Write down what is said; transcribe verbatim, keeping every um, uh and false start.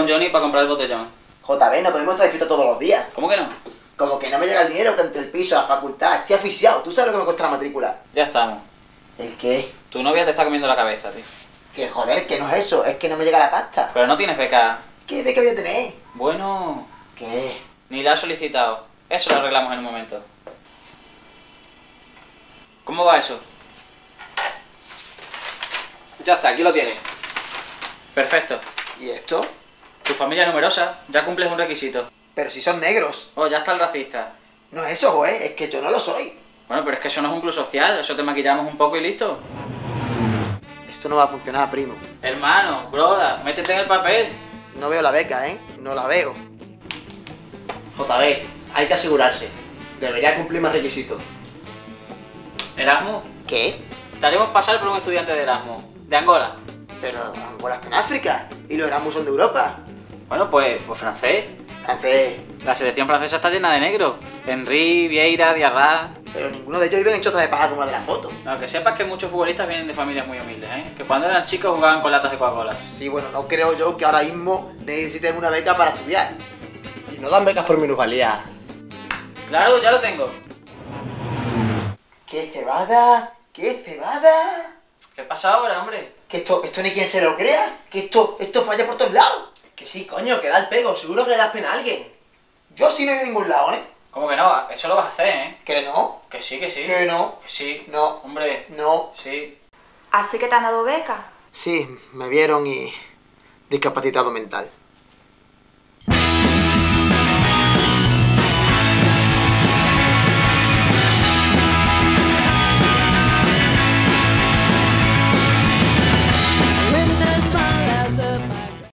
Johnny para comprar el botellón. J B, no podemos estar de fiesta todos los días. ¿Cómo que no? Como que no me llega el dinero que entre el piso, la facultad, estoy asfixiado. ¿Tú sabes lo que me cuesta la matrícula? Ya estamos. ¿El qué? Tu novia te está comiendo la cabeza, tío. Que joder, que no es eso, es que no me llega la pasta. Pero no tienes beca. ¿Qué beca voy a tener? Bueno, ¿Qué? ni la has solicitado. Eso lo arreglamos en un momento. ¿Cómo va eso? Ya está, aquí lo tienes. Perfecto. ¿Y esto? Tu familia es numerosa, ya cumples un requisito. Pero si son negros. Oh, ya está el racista. No es eso, joder, es que yo no lo soy. Bueno, pero es que eso no es un club social, eso te maquillamos un poco y listo. Esto no va a funcionar, primo. Hermano, broda, métete en el papel. No veo la beca, ¿eh? No la veo. J B, hay que asegurarse. Debería cumplir más requisitos. Erasmus, ¿Qué? te haremos pasar por un estudiante de Erasmus, de Angola. Pero Angola está en África y los Erasmus son de Europa. Bueno, pues, pues francés. Francés. La selección francesa está llena de negros. Henry, Vieira, Diarra. Pero ninguno de ellos viven en chotas de paja como la de la foto. Aunque sepas que muchos futbolistas vienen de familias muy humildes, ¿eh? Que cuando eran chicos jugaban con latas de Coca-Cola. Sí, bueno, no creo yo que ahora mismo necesiten una beca para estudiar. Y no dan becas por minusvalía. Claro, ya lo tengo. ¿Qué cebada? ¿Qué cebada? ¿Qué pasa ahora, hombre? Que esto, esto ni quien se lo crea. Que esto, esto falla por todos lados. Que sí, coño, que da el pego. Seguro que le das pena a alguien. Yo sí no voy a ningún lado, ¿eh? ¿Cómo que no? Eso lo vas a hacer, ¿eh? Que no, Que sí, que sí. que no, Que sí. no, Hombre, no. sí. ¿Así que te han dado beca? Sí, me vieron y discapacitado mental.